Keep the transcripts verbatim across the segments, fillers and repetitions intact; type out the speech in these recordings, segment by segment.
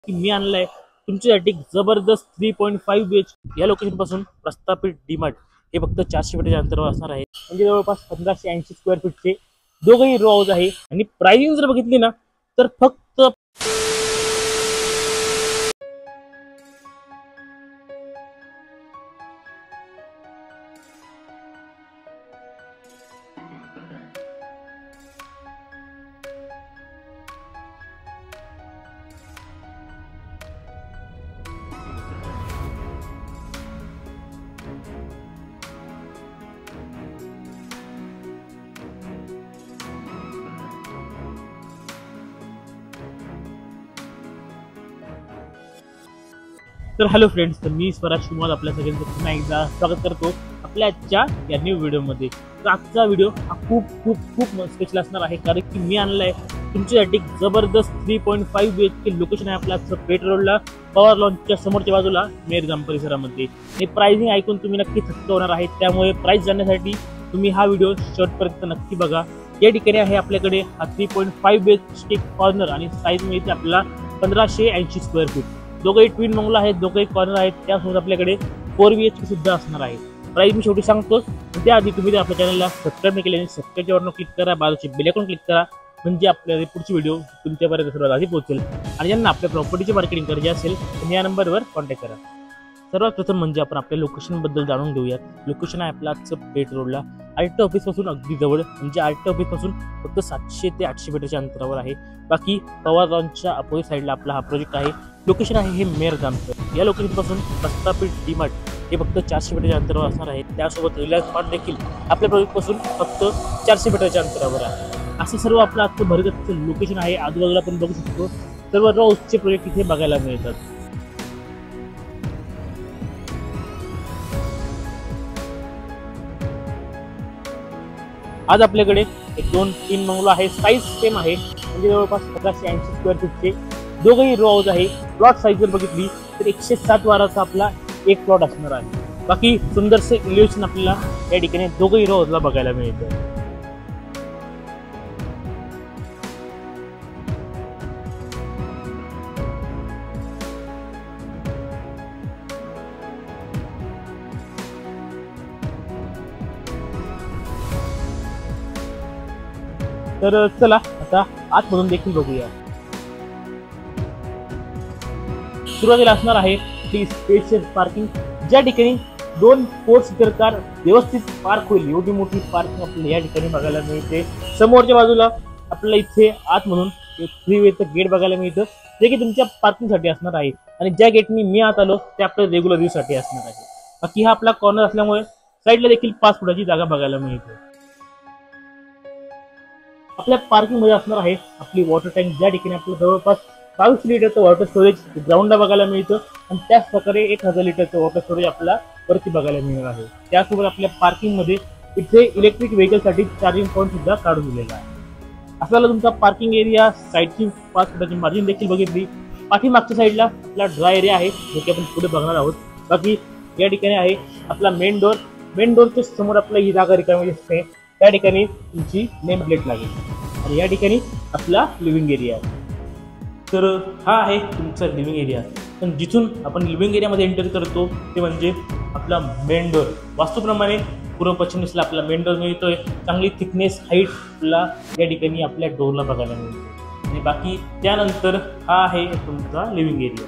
की मी आणलाय तुमच्यासाठी जबरदस्त three point five B H या लोकेशन पासून प्रस्थापित डीमार्ट हे फक्त चारशे मीटरच्या अंतरावर असणार आहे. म्हणजे जवळपास पंधराशे ऐंशी स्क्वेअर फीटचे दोघंही रो हाऊस आहे. आणि प्राइसिंग जर बघितली ना तर फक्त तर हॅलो फ्रेंड्स, तर मी स्वराज कुमार आपल्या सगळ्यांचं पुन्हा एकदा स्वागत करतो आपल्या आजच्या या न्यू व्हिडिओमध्ये. तर आजचा व्हिडिओ हा खूप खूप खूप स्पेशल असणार आहे, कारण की मी आणलाय तुमच्यासाठी जबरदस्त three point five B H K location आहे आपल्या पेट रोडला, पॉवर लॉन्चच्या समोरच्या बाजूला मेरजाम परिसरामध्ये. हे प्राइसिंग ऐकून तुम्ही नक्की थक्क होणार आहे, त्यामुळे प्राइस जाणण्यासाठी तुम्ही हा व्हिडिओ शेवटपर्यंत नक्की बघा. या ठिकाणी आहे आपल्याकडे हा three point five B H K corner आणि साईज मिळते आपल्याला पंधराशे ऐंशी स्क्वेअर फीट. दोघंही ट्विन बंगलो आहेत, दोघंही कॉर्नर आहेत. त्यासोबत आपल्याकडे फोर बी एच के सुद्धा असणार आहे. प्राइस मी शेवटी सांगतोच, त्याआधी तुम्ही आपल्या चॅनलला सबस्क्राईब नाही केल्याने सबस्क्राईबच्या वरनं क्लिक करा, बाजूची बेल आयकॉन क्लिक करा, म्हणजे आपल्याला पुढची व्हिडिओ तुमच्यापर्यंत सर्वात आधी पोहोचेल. आणि ज्यांना आपल्या प्रॉपर्टीची मार्केटिंग करायची असेल तर या नंबरवर कॉन्टॅक्ट करा. सर्वात प्रथम म्हणजे आपण आपल्या लोकेशनबद्दल जाणून घेऊयात. लोकेशन आहे आपलं आजचं पेट रोडला, आर टी ऑफिसपासून अगदी जवळ, म्हणजे आर टी ऑफिसपासून फक्त सातशे ते आठशे मीटरच्या अंतरावर आहे. बाकी पवार लॉन्चच्या अपोजिट साईडला आपला हा प्रोजेक्ट आहे. लोकेशन आहे हे मेरजामचं. या लोकेशनपासून प्रस्थापित डीमार्ट हे फक्त चारशे मीटरच्या अंतरावर असणार आहे. त्यासोबत रिलायन्स मार्ट देखील आपल्या प्रोजेक्टपासून फक्त चारशे मीटरच्या अंतरावर आहे. असं सर्व आपलं आजचं भरगतचं लोकेशन आहे. आजूबाजूला आपण बघू शकतो सर्व रो हाऊसचे प्रोजेक्ट इथे बघायला मिळतात. आज आपल्याकडे एक दोन तीन बंगलो आहे, साईज सेम आहे, म्हणजे जवळपास पंधराशे ऐंशी स्क्वेअर फीटचे दोघंही रो हाऊस आहे. प्लॉट साईज जर बघितली तर एकशे सात वाराचा आपला एक प्लॉट असणार आहे. बाकी सुंदरसे इल्युशन आपल्याला या ठिकाणी दोघंही रो हाऊसला बघायला मिळतं. तर चला आता आतमधून देखील बघूया. सुरुवातीला असणार आहे ती स्पेशियस पार्किंग, ज्या ठिकाणी दोन फोर सीटर कार व्यवस्थित पार्क होईल एवढी मोठी पार्किंग आपल्याला या ठिकाणी बघायला मिळते. समोरच्या बाजूला आपल्याला इथे आतमधून एक थ्री वेचं गेट बघायला मिळतं, जे की तुमच्या पार्किंगसाठी असणार आहे. आणि ज्या गेटनी मी आत आलो ते आपल्या रेग्युलर यूजसाठी असणार आहे. बाकी हा आपला कॉर्नर असल्यामुळे साईडला देखील पाच फुटाची जागा बघायला मिळते. आपल्या पार्किंग मध्ये असणार आहे आपली वॉटर टँक, ज्या ठिकाणी आपल्याला जवळपास बावीस लिटरचं वॉटर स्टोरेज ग्राउंडला बघायला मिळतं. आणि त्याच प्रकारे एक हजार लिटरचं वॉटर स्टोरेज आपल्याला वरती बघायला मिळणार आहे. त्यासोबत आपल्या पार्किंग मध्ये इथे इलेक्ट्रिक व्हेकलसाठी चार्जिंग पॉईंट सुद्धा काढून दिलेला आहे. आपल्याला तुमचा पार्किंग एरिया साईडची पाच फुटाची मार्जिन देखील बघितली. पाठीमागच्या साईडला आपला ड्राय एरिया आहे, जो की आपण पुढे बघणार आहोत. बाकी या ठिकाणी आहे आपला मेन डोर. मेन डोरच्या समोर आपल्याला ही जागा रिकामी दिसते, त्या ठिकाणी तुमची नेम प्लेट लागेल. आणि या ठिकाणी आपला लिव्हिंग एरिया आहे. तर हा आहे तुमचा लिव्हिंग एरिया. पण जिथून आपण लिव्हिंग एरियामध्ये एंटर करतो ते म्हणजे आपला मेन डोर. वास्तूप्रमाणे पूर्व पश्चिम दिसला आपला मेन डोर मिळतोय. चांगली थिकनेस हाईटला या ठिकाणी आपल्या डोरला बघायला मिळतो. आणि बाकी त्यानंतर हा आहे तुमचा लिव्हिंग एरिया.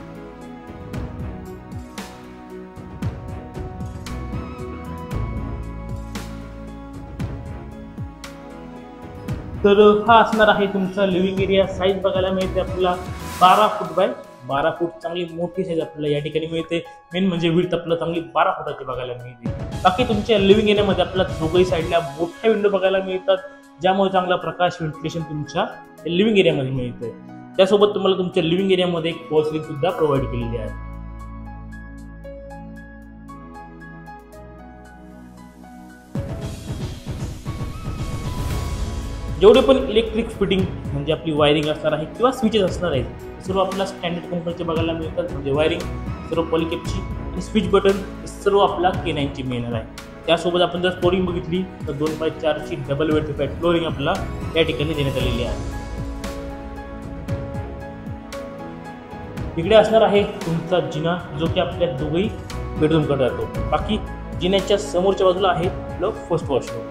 तर हा असणार आहे तुमचा लिव्हिंग एरिया. साईज बघायला मिळते आपल्याला बारा फूट बाय बारा फूट, चांगली मोठी साईज आपल्याला या ठिकाणी मिळते. मेन म्हणजे विड्थ आपल्याला चांगली बारा फुटाची बघायला मिळते. बाकी तुमच्या लिव्हिंग एरियामध्ये आपल्याला दोघही साईडला मोठ्या विंडो बघायला मिळतात, ज्यामुळे चांगला प्रकाश व्हेंटिलेशन तुमच्या लिव्हिंग एरियामध्ये मिळतंय. त्यासोबत तुम्हाला तुमच्या लिव्हिंग एरियामध्ये एक वॉल सिलिंग सुद्धा प्रोव्हाइड केलेली आहे. जेवढे पण इलेक्ट्रिक फिटिंग म्हणजे आपली वायरिंग असणार आहे किंवा स्विचेस असणार आहेत, सर्व आपल्याला स्टँडर्ड कंपनीचे बघायला मिळतात. म्हणजे वायरिंग सर्व पॉलिकेपची आणि स्विच बटन सर्व आपला के नाईनची मिळणार आहे. त्यासोबत आपण जर फ्लोरिंग बघितली तर दोन बाय चारची डबल वेटिफाईड फ्लोरिंग आपल्याला या ठिकाणी देण्यात आलेली आहे. इकडे असणार आहे तुमचा जिना, जो की आपल्या दोघही बेडरूमकडे जातो. बाकी जिन्याच्या समोरच्या बाजूला आहे आपलं फर्स्ट वॉशरूम.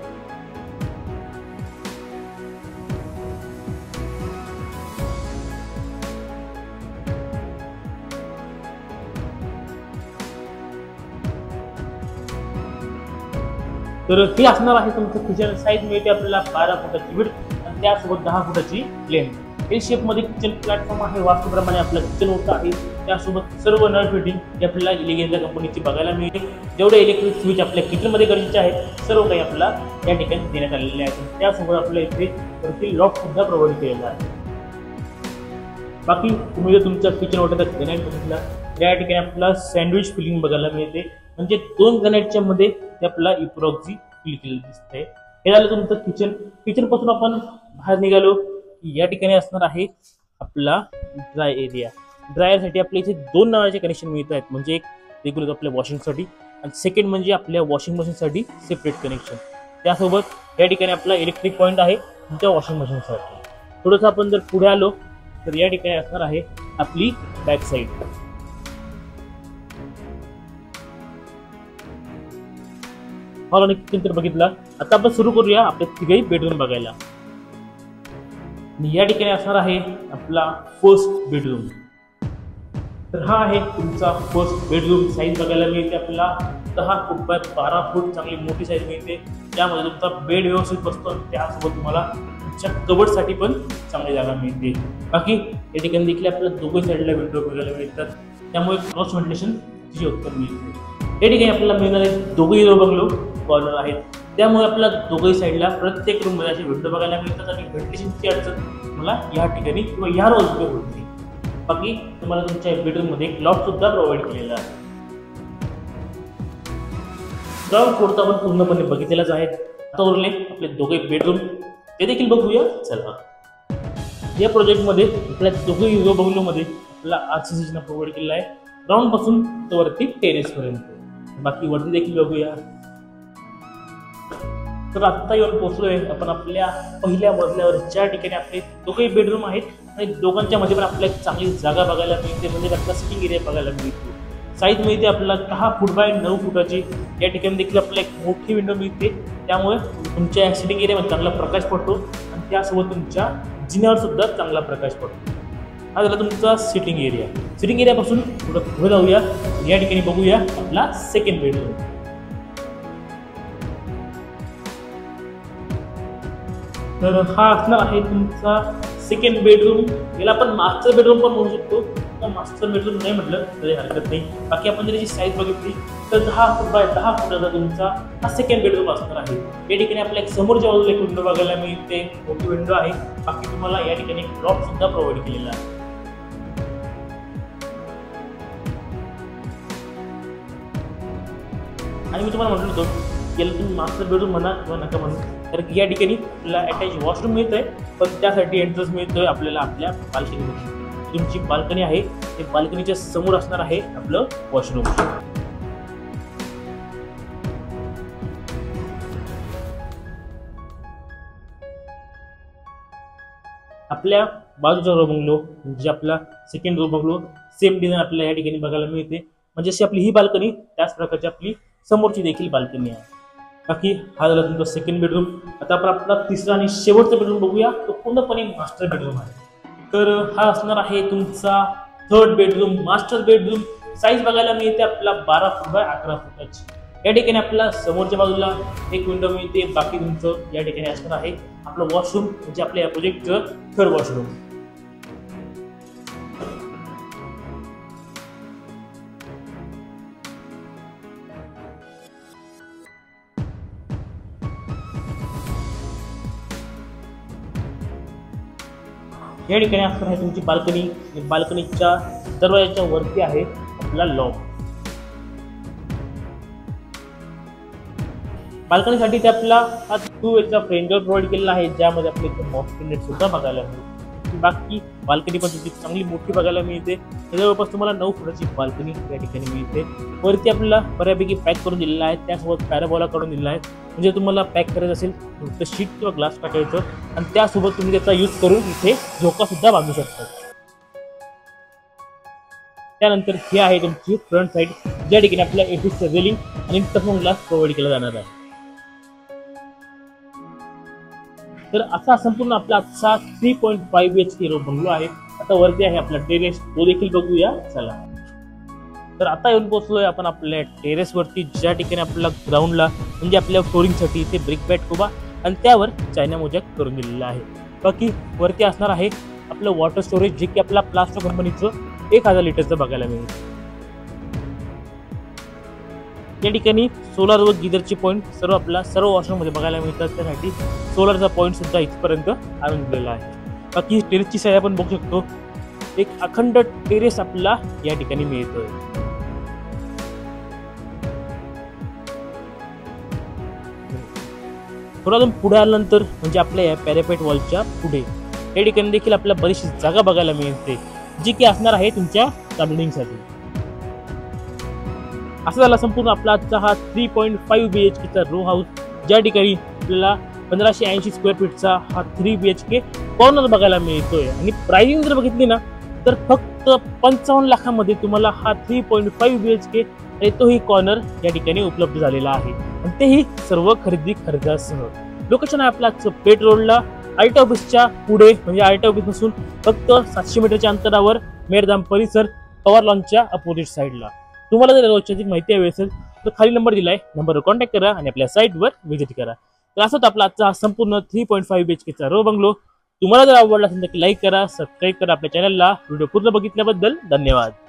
तर हे असणार आहे तुमचं किचन. साईज मिळते आपल्याला बारा फुटाची विड्थ आणि त्यासोबत दहा फुटाची लेंथ. एल शेपमध्ये किचन प्लॅटफॉर्म आहे. वास्तूप्रमाणे आपलं किचन होतं आहे. त्यासोबत सर्व नळ फिटिंग हे आपल्याला इलेगेंजा कंपनीची बघायला मिळते. जेवढे इलेक्ट्रिक स्विच आपल्या किचनमध्ये गरजेचे आहेत सर्व काही आपला या ठिकाणी देण्यात आलेले आहेत. त्यासोबत आपल्या इथे वरती लॉक सुद्धा प्रोव्हाइड केलेला आहे. बाकी तुम्ही जर तुमच्या किचन ओट्याचा ग्रेनाइट बघितला या ठिकाणी आपल्याला सँडविच फिलिंग बघायला मिळते. म्हणजे दोन ग्रेनाइटच्या मध्ये ते आपल्याला इप्रॉक्सी फिल केलेलं दिसतंय. हे झालं तुमचं किचन. किचन पासून आपण बाहेर निघालो की या ठिकाणी असणार आहे आपला ड्राय एरिया. ड्रायरसाठी आपल्या इथे दोन नळाचे कनेक्शन मिळत आहेत. म्हणजे एक रेग्युलर आपल्या वॉशिंगसाठी आणि सेकंड म्हणजे आपल्या वॉशिंग मशीनसाठी सेपरेट कनेक्शन. त्यासोबत या ठिकाणी आपला इलेक्ट्रिक पॉईंट आहे तुमच्या वॉशिंग मशीनसाठी. थोडंसं आपण जर पुढे आलो तर या ठिकाणी असणार आहे आपली बॅक साईड. हॉल आणि किचन तर बघितला. आता आपण सुरू करूया आपले तिघही बेडरूम बघायला. या ठिकाणी असणार आहे आपला फर्स्ट बेडरूम. तर हा आहे तुमचा फर्स्ट बेडरूम. साईज बघायला मिळते आपल्याला दहा फूट बाय बारा फूट. चांगली मोठी साईज मिळते. त्यामध्ये तुमचा बेड व्यवस्थित बसतो. त्यासोबत तुम्हाला तुमच्या कबडसाठी पण चांगली जागा मिळते. बाकी या ठिकाणी देखील आपल्याला दोघे साईडला विंडो बघायला मिळतात. त्यामुळे क्रॉस व्हेंटिलेशन तिची उत्तर मिळते. या ठिकाणी आपल्याला मिळणारे दोघेही रो बंगलो कॉर्नर आहेत. त्यामुळे आपल्याला दोघही साईडला प्रत्येक रूम मध्ये असे विंडो बघायला मिळतात आणि व्हेंटिलेशनची अडचण मला या ठिकाणी किंवा या रोजमध्ये होत नाही. बाकी तुम्हाला तुमच्या बेडरूम मध्ये एक लॉफ्ट सुद्धा प्रोव्हाइड केलेला आहे. ग्राउंड फ्लोर तर आपण पूर्णपणे बघितलेलाच आहे. आता उरले आपले दोघे बेडरूम, ते देखील बघूया. चला, या प्रोजेक्टमध्ये आपल्या दोघे रो बंगलोमध्ये आपला आरसीसी प्रोव्हाइड केलेला आहे. ग्राउंड पासून तो वरती टेरेस पर्यंत. बाकी वरती देखील बघूया. तर आत्ता येऊन पोहोचलोय आपण आपल्या पहिल्या मजल्यावर, ज्या ठिकाणी आपले दोघे बेडरूम आहेत आणि दोघांच्या मध्ये पण आपल्याला एक चांगली जागा बघायला मिळते. म्हणजे आपला सिटिंग एरिया बघायला मिळतो. साईज मिळते आपल्याला दहा फूट बाय नऊ फुटाची. या ठिकाणी देखील आपल्याला एक मोठी विंडो मिळते. त्यामुळे तुमच्या सिटिंग एरियामध्ये चांगला प्रकाश पडतो आणि त्यासोबत तुमच्या जिन्यावर सुद्धा चांगला प्रकाश पडतो. हा झाला तुमचा सिटिंग एरिया. सिटिंग एरियापासून थोडं पुढे जाऊया. या ठिकाणी बघूया आपला सेकंड बेडरूम. तर हा असणार आहे तुमचा सेकंड बेडरूम. याला आपण मास्टर बेडरूम पण म्हणू शकतो. मास्टर बेडरूम नाही म्हटलं तरी हरकत नाही. बाकी आपण जर याची साईज बघितली तर दहा फूट बाय दहा फुटाचा तुमचा हा सेकंड बेडरूम असणार आहे. या ठिकाणी आपल्या एक समोरच्या बाजूला एक विंडो बघायला मिळते. मोठी विंडो आहे. बाकी तुम्हाला या ठिकाणी एक लॉफ्ट सुद्धा प्रोव्हाइड केलेला आहे. आणि मी तुम्हाला म्हटलं होतं याला तुम्ही मास्टर बेडरूम म्हणा किंवा नका म्हणू, तर या ठिकाणी आपल्याला अटॅच वॉशरूम मिळत आहे. पण त्यासाठी एंट्रन्स मिळतोय आपल्याला आपल्या बाल्कनीमध्ये. तुमची बाल्कनी आहे ते बाल्कनीच्या समोर असणार आहे आपलं वॉशरूम. आपल्या बाजूचा रो बंगलो म्हणजे आपला second row bungalow same design आपल्याला या ठिकाणी बघायला मिळते. म्हणजे अशी आपली ही बाल्कनी त्याच प्रकारची आपली समोरची देखील बाल्कनी आहे. बाकी हा झाला तुमचा सेकंड बेडरूम. आता आपण आपला तिसरा आणि शेवटचा बेडरूम बघूया. तो पूर्णपणे मास्टर बेडरूम आहे. तर हा असणार आहे तुमचा third bedroom, master bedroom. Size बघायला मिळते आपला बारा फूट बाय अकरा फुटाची. या ठिकाणी आपल्याला समोरच्या बाजूला एक विंडो मिळते. बाकी तुमचं या ठिकाणी असणार आहे आपलं वॉशरूम म्हणजे आपल्या या प्रोजेक्टचं थर्ड वॉशरूम. या ठिकाणी असणार आहे तुमची बाल्कनी. बाल्कनीच्या दरवाजाच्या वरती आहे आपला लॉक. बाल्कनीसाठी ते आपला हा टू वेचा फ्रेम डोअर प्रोव्हाइड केलेला आहे, ज्यामध्ये आपल्याला मॉस्किटो नेट सुद्धा बघायला मिळते. बाकी बाल्कनी पण तुमची चांगली मोठी बघायला मिळते. जवळपास तुम्हाला नऊ फुटाची बाल्कनी या ठिकाणी मिळते. वरती आपल्याला बऱ्यापैकी पॅक करून दिलेला आहे. त्यासोबत पॅराबोला करून दिलेला आहे. म्हणजे तुम्हाला पॅक करायचं असेल तर शीट किंवा ग्लास टाकायचं आणि त्यासोबत तुम्ही त्याचा यूज करून इथे झोका सुद्धा बांधू शकता. त्यानंतर हे आहे तुमची फ्रंट साईड, ज्या ठिकाणी आपल्या एफिसचं रेलिंग आणि टफन ग्लास प्रोव्हाइड केला जाणार आहे. तर असा संपूर्ण आपला आजचा three point five B H K bungalow आहे. आता वरती आहे आपला टेरेस, तो देखील बघूया चला. तर आता येऊन पोहोचलोय आपण आपल्या टेरेस वरती, ज्या ठिकाणी आपल्याला ग्राउंडला म्हणजे आपल्या फ्लोरिंगसाठी इथे ब्रिक बॅट कोबा आणि त्यावर चायना मोजॅक करून दिलेला आहे. बाकी वरती असणार आहे आपलं वॉटर स्टोरेज, जे की आपला प्लास्टो कंपनीचं एक हजार लिटरचं बघायला मिळेल. या ठिकाणी सोलार व गिझरचे पॉईंट सर्व आपला सर्व वॉशरूममध्ये बघायला मिळतात. त्यासाठी सोलारचा पॉईंट सुद्धा इथपर्यंत आणून दिलेला आहे. बाकी टेरेसची साईज आपण बघू शकतो, एक अखंड टेरेस आपल्याला या ठिकाणी मिळतोय. थोडा अजून पुढे आल्यानंतर म्हणजे आपल्या या पॅरापेट वॉलच्या पुढे या ठिकाणी देखील आपल्याला बरीचशी जागा बघायला मिळते, जी की असणार आहे तुमच्या गार्डनिंगसाठी. असा झाला संपूर्ण आपला आजचा हा three point five B H केचा रो हाऊस, ज्या ठिकाणी आपल्याला पंधराशे ऐंशी स्क्वेअर फीटचा हा three B H K corner बघायला मिळतोय. आणि प्राइसिंग जर बघितली ना तर फक्त पंचावन्न लाखामध्ये तुम्हाला हा three point five B H K आणि तोही कॉर्नर या ठिकाणी उपलब्ध झालेला आहे, आणि तेही सर्व खरेदी खर्चासह. लोकेशन आहे आपला पेट रोडला, आयटी ऑफिसच्या पुढे, म्हणजे आयटी ऑफिस पासून फक्त सातशे मीटरच्या अंतरावर, मेरदाम परिसर, पवार लॉनच्या अपोजिट साईडला. तुम्हाला जर रोजची माहिती हवी असेल तर खाली नंबर दिलाय, नंबरवर कॉन्टॅक्ट करा आणि आपल्या साईटवर व्हिजिट करा. तर असंच आपला आजचा हा संपूर्ण three point five B H केचा रो बंगलो तुम्हाला जर आवडला असेल तर लाईक करा, सबस्क्राईब करा आपल्या चॅनलला. व्हिडिओ पूर्ण बघितल्याबद्दल धन्यवाद.